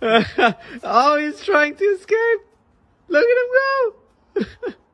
Oh, he's trying to escape. Look at him go.